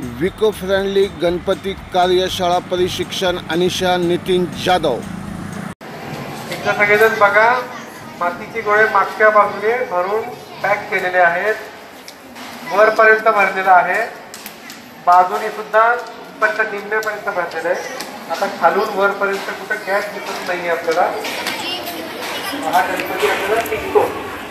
विको फ्रेंडली गणपती कार्यशाळा प्रशिक्षण अनिशा नितीन जाधव। एकदा सगळेजण बघा, मातीचे गोळे मागच्या बाजूने भरून पॅक केलेले आहेत, वरपर्यंत भरलेलं आहे, बाजूने सुद्धा पण निम्म्यापर्यंत भरलेलं आहे। आता खालून वरपर्यंत कुठं गॅस दिसत नाही आपल्याला। हा गणपती आपल्याला टिकतो।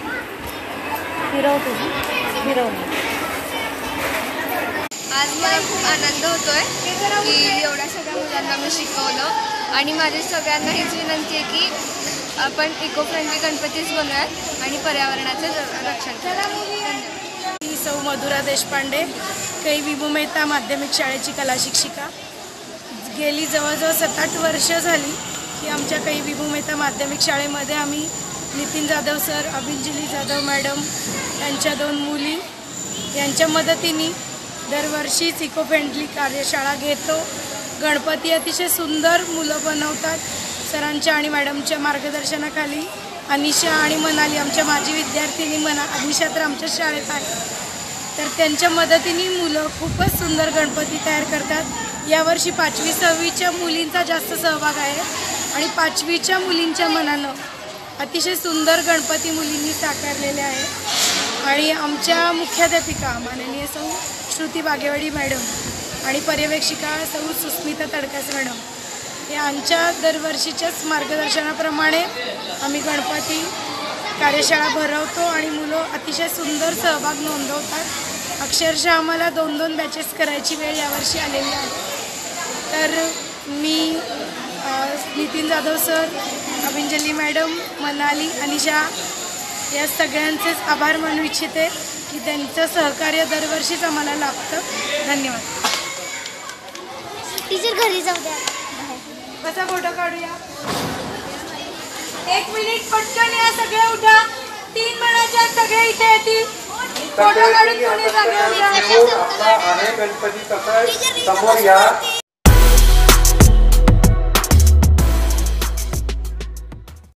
आज मला खूप आनंद होतोय की एवढ्या सगळ्या मुलांना मी शिकवलं आणि माझी सगळ्यांना हीच विनंती आहे की आपण इको फ्रेंडली गणपतीच बनवूयात आणि पर्यावरणाचे रक्षण करूयात। मी सौ मधुरा देशपांडे, कै विभू मेहता माध्यमिक शाळेची कला शिक्षिका। गेली जवळजवळ 7-8 वर्ष झाली की आमच्या कै विभू मेहता माध्यमिक शाळेमध्ये आम्ही नितीन जाधव सर, अभिंजली जाधव मॅडम यांच्या 2 मुली यांच्या मदतीने दरवर्षीच इको फ्रेंडली कार्यशाळा घेतो। गणपती अतिशय सुंदर मुलं बनवतात। सरांच्या आणि मॅडमच्या मार्गदर्शनाखाली अनिशा आणि मनाली आमच्या माजी विद्यार्थिनी अनिशा तर आमच्या शाळेत आहे, तर त्यांच्या मदतीने मुलं खूपच सुंदर गणपती तयार करतात। यावर्षी 5वी-6वीच्या मुलींचा जास्त सहभाग आहे आणि 5वीच्या मुलींच्या मनानं अतिशय सुंदर गणपती मुलींनी साकारलेले आहे। आणि आमच्या मुख्याध्यापिका माननीय सौ श्रुती बागेवाडी मॅडम आणि पर्यवेक्षिका सौ सुस्मिता तडकास मॅडम यांच्या दरवर्षीच्याच मार्गदर्शनाप्रमाणे आम्ही गणपती कार्यशाळा भरवतो आणि मुलं अतिशय सुंदर सहभाग नोंदवतात। अक्षरशः आम्हाला 2-2 बॅचेस करायची वेळ यावर्षी आलेली आहे। तर मी नितीन जाधव सर, अभिंजली मॅडम, मनाली, अनिशा या सगळ्यांचेच आभार मानू इच्छिते की त्यांचं सहकार्य दरवर्षीच आम्हाला लाभतं। धन्यवाद। टीचर घरी जाऊ द्या, कसा फोटो काढूया? 1 मिनिट पटकन या, सगळे उठा। 3 मिनिटात सगळे इथे येतील। फोटो काढून कोणी जागा आपला आहे गणपती तसा समोर या।